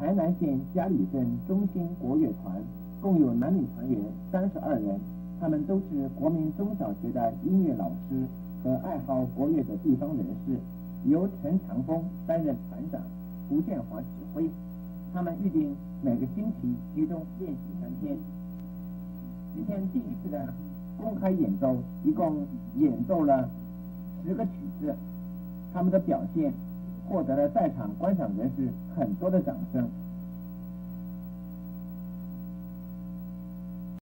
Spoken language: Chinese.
台南县嘉里镇中心国乐团共有男女团员32人，他们都是国民中小学的音乐老师和爱好国乐的地方人士，由陈长峰担任团长，胡建华指挥。他们预定每个星期集中练习3天。今天第一次的公开演奏，一共演奏了10个曲子，他们的表现获得了在场观赏人士很多的掌声。